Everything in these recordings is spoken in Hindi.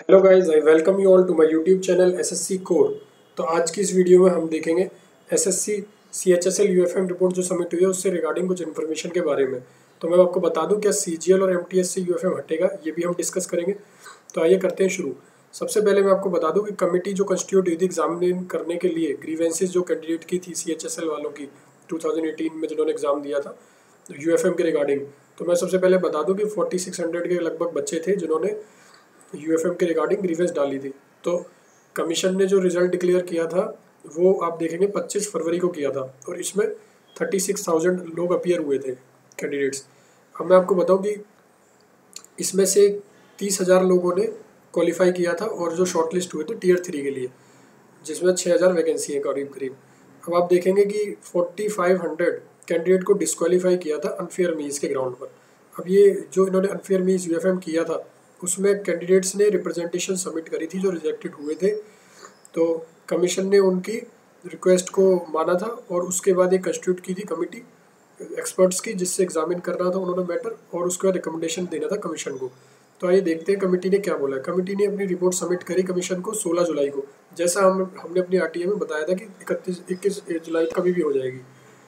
Hello guys, I welcome you all to my YouTube channel SSC core. तो आज की इस वीडियो में हम देखेंगे एसएससी सीएचएसएल यूएफएम रिपोर्ट जो सबमिट हुई है उससे रिगार्डिंग कुछ इन्फॉर्मेशन के बारे में। तो मैं आपको बता दूं क्या सीजीएल और एमटीएस से यूएफएम हटेगा, ये भी हम डिस्कस करेंगे। तो आइए करते हैं शुरू। सबसे पहले मैं आपको बता दूं कि कमेटी जो कंस्टिट्यूट हुई थी एग्जामिन करने के लिए ग्रीवेंसेज जो कैंडिडेट की थी सीएचएसएल वालों की 2018 में जिन्होंने एग्जाम दिया था यूएफएम के रिगार्डिंग। तो मैं सबसे पहले बता दूं कि 4600 के लगभग बच्चे थे जिन्होंने यूएफएम के रिगार्डिंग ग्रीवेंस डाली थी। तो कमीशन ने जो रिजल्ट डिक्लेयर किया था वो आप देखेंगे 25 फरवरी को किया था और इसमें 36,000 लोग अपीयर हुए थे कैंडिडेट्स। अब मैं आपको बताऊं कि इसमें से 30,000 लोगों ने क्वालिफाई किया था और जो शॉर्टलिस्ट हुए थे टीयर 3 के लिए, जिसमें 6,000 वैकेंसी है करीब करीब। अब आप देखेंगे कि 4500 कैंडिडेट को डिस्क्वालीफाई किया था अनफेयर मीन्स के ग्राउंड पर। अब ये जो इन्होंने अनफेयर मीन्स यूएफएम किया था उसमें कैंडिडेट्स ने रिप्रेजेंटेशन सबमिट करी थी जो रिजेक्टेड हुए थे। तो कमीशन ने उनकी रिक्वेस्ट को माना था और उसके बाद एक कंस्टिट्यूट की थी कमेटी एक्सपर्ट्स की जिससे एग्जामिन करना था उन्होंने मैटर, और उसके बाद रिकमेंडेशन देना था कमीशन को। तो आइए देखते हैं कमेटी ने क्या बोला है। कमेटी ने अपनी रिपोर्ट सबमिट करी कमीशन को 16 जुलाई को, जैसा हमने अपनी आरटीए में बताया था कि 21 जुलाई कभी भी हो जाएगी।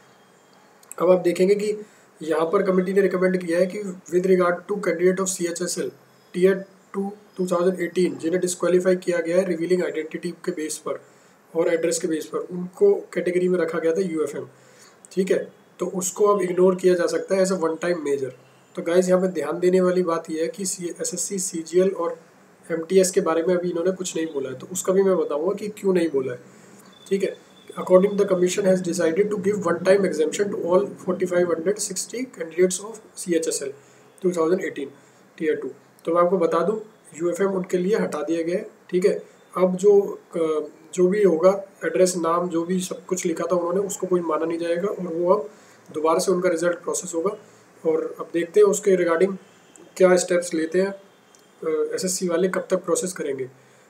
अब आप देखेंगे कि यहाँ पर कमेटी ने रिकमेंड किया है कि with regard to candidate of CHSL tier 2 2018 जिन्हें डिस्क्वालीफाई किया गया है रिवीलिंग आइडेंटिटी के बेस पर और एड्रेस के बेस पर, उनको कैटेगरी में रखा गया था यूएफएम। ठीक है, तो उसको अब इग्नोर किया जा सकता है as a one time measure. तो गाइज यहाँ पे ध्यान देने वाली बात यह है कि एसएससी सीजीएल और एमटीएस के बारे में अभी इन्होंने कुछ नहीं बोला है, तो उसका भी मैं बताऊंगा कि क्यों नहीं बोला है। ठीक है, according the commission has decided to give one time exemption to all 4560 candidates of CHSL 2018 tier 2। तो मैं आपको बता दूं यूएफएम उनके लिए हटा दिया गया है। ठीक है, अब जो भी होगा एड्रेस नाम जो भी सब कुछ लिखा था उन्होंने उसको कोई माना नहीं जाएगा और वो अब दोबारा से उनका रिजल्ट प्रोसेस होगा। और अब देखते हैं उसके रिगार्डिंग क्या स्टेप्स लेते हैं एसएससी वाले, कब तक प्रोसेस करेंगे।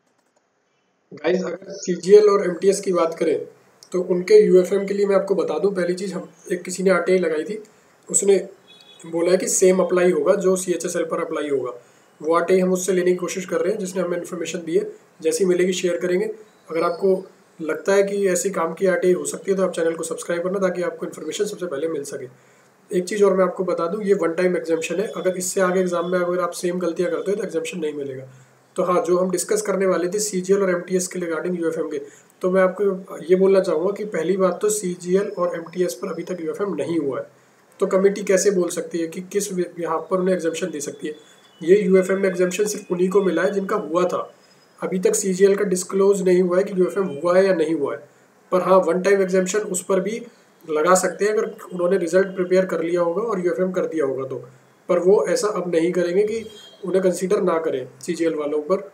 गाइज अगर सीजीएल और एमटीएस की बात करें तो उनके यूएफएम के लिए मैं आपको बता दूं, पहली चीज़ हम किसी ने आरटीआई लगाई थी, उसने बोला है कि सेम अप्लाई होगा जो सीएचएसएल पर अप्लाई होगा। वो आरटीआई हम उससे लेने की कोशिश कर रहे हैं जिसने हमें इन्फॉर्मेशन दी है। जैसी मिलेगी शेयर करेंगे। अगर आपको लगता है कि ऐसी काम की आरटीआई हो सकती है तो आप चैनल को सब्सक्राइब करना ताकि आपको इन्फॉर्मेशन सबसे पहले मिल सके। एक चीज़ और मैं आपको बता दूं, ये वन टाइम एग्जाम्शन है। अगर इससे आगे एग्जाम में अगर आप सेम गलतियां करते हो तो एग्जाम्शन नहीं मिलेगा। तो हाँ, जो हम डिस्कस करने वाले थे सीजीएल और एमटीएस के रिगार्डिंग यूएफएम के, तो मैं आपको ये बोलना चाहूँगा कि पहली बात तो सीजीएल और एमटीएस पर अभी तक यूएफएम नहीं हुआ है। तो कमेटी कैसे बोल सकती है कि किस यहाँ पर उन्हें एग्जाम्शन दे सकती है। ये यूएफएम में एग्जाम्शन सिर्फ उन्हीं को मिला है जिनका हुआ था। अभी तक सीजीएल का डिस्क्लोज नहीं हुआ है कि यूएफएम हुआ है या नहीं हुआ है। पर हाँ, वन टाइम एग्जाम्शन उस पर भी लगा सकते हैं अगर उन्होंने रिजल्ट प्रिपेयर कर लिया होगा और यूएफएम कर दिया होगा तो। पर वो ऐसा अब नहीं करेंगे कि उन्हें कंसीडर ना करें सीजीएल वालों पर।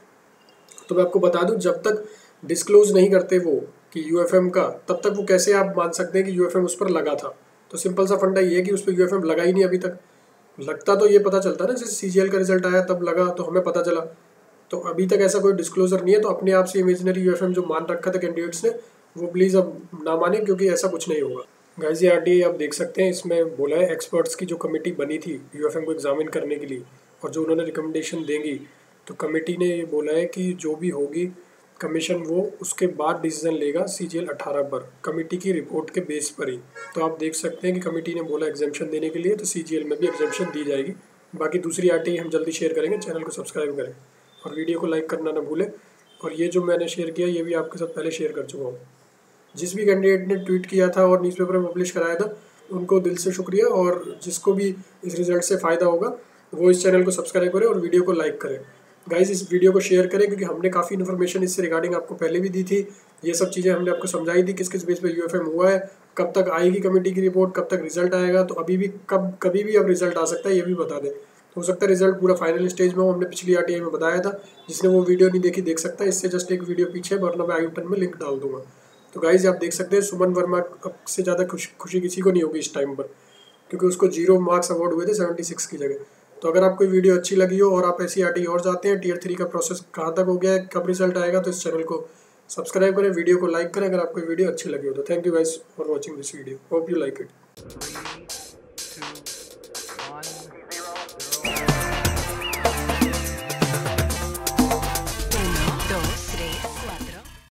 तो मैं आपको बता दूं, जब तक डिस्क्लोज नहीं करते वो कि यूएफएम का, तब तक वो कैसे आप मान सकते हैं कि यूएफएम उस पर लगा था। तो सिंपल सा फंडा ये है कि उस पर यूएफएम लगा ही नहीं अभी तक। लगता तो ये पता चलता ना, जैसे सीजीएल का रिजल्ट आया तब लगा तो हमें पता चला। तो अभी तक ऐसा कोई डिस्क्लोजर नहीं है, तो अपने आप से इमेजिनरी यूएफएम जो मान रखा था कैंडिडेट्स ने वो प्लीज़ अब ना माने, क्योंकि ऐसा कुछ नहीं होगा। गाइस ये आरटीआई आप देख सकते हैं, इसमें बोला है एक्सपर्ट्स की जो कमेटी बनी थी यूएफएम को एग्जामिन करने के लिए और जो उन्होंने रिकमेंडेशन देंगी, तो कमेटी ने ये बोला है कि जो भी होगी कमीशन वो उसके बाद डिसीजन लेगा सीजीएल 18 पर कमेटी की रिपोर्ट के बेस पर ही। तो आप देख सकते हैं कि कमेटी ने बोला एग्जाम्शन देने के लिए, तो सीजीएल में भी एग्जाम्शन दी जाएगी। बाकी दूसरी आरटीआई हम जल्दी शेयर करेंगे, चैनल को सब्सक्राइब करें और वीडियो को लाइक करना ना भूलें। और ये जो मैंने शेयर किया ये भी आपके साथ पहले शेयर कर चुका हूँ। जिस भी कैंडिडेट ने ट्वीट किया था और न्यूज़पेपर में पब्लिश कराया था उनको दिल से शुक्रिया, और जिसको भी इस रिजल्ट से फ़ायदा होगा वो इस चैनल को सब्सक्राइब करें और वीडियो को लाइक करें। गाइस इस वीडियो को शेयर करें क्योंकि हमने काफ़ी इन्फॉर्मेशन इससे रिगार्डिंग आपको पहले भी दी थी। ये सब चीज़ें हमने आपको समझाई थी किस किस बेस पे यूएफएम हुआ है, कब तक आएगी कमेटी की रिपोर्ट, कब तक रिजल्ट आएगा। तो अभी भी कभी भी अब रिजल्ट आ सकता है, ये भी बता दें। हो सकता है रिजल्ट पूरा फाइनल स्टेज में हो, हमने पिछली आरटीआई में बताया था। जिसने वो वीडियो नहीं देखी देख सकता है, इससे जस्ट एक वीडियो पीछे, वरना मैं आई बटन में लिंक डाल दूंगा। तो गाइज आप देख सकते हैं सुमन वर्मा अब से ज़्यादा खुशी किसी को नहीं होगी इस टाइम पर, क्योंकि उसको 0 मार्क्स अवार्ड हुए थे 76 की जगह। तो अगर आपको वीडियो अच्छी लगी हो और आप ऐसी आरटीआई और चाहते हैं, टीयर 3 का प्रोसेस कहाँ तक हो गया है, कब रिजल्ट आएगा, तो इस चैनल को सब्सक्राइब करें, वीडियो को लाइक करें अगर आपको वीडियो अच्छी लगी हो तो। Thank you guys for watching this video, hope you like it.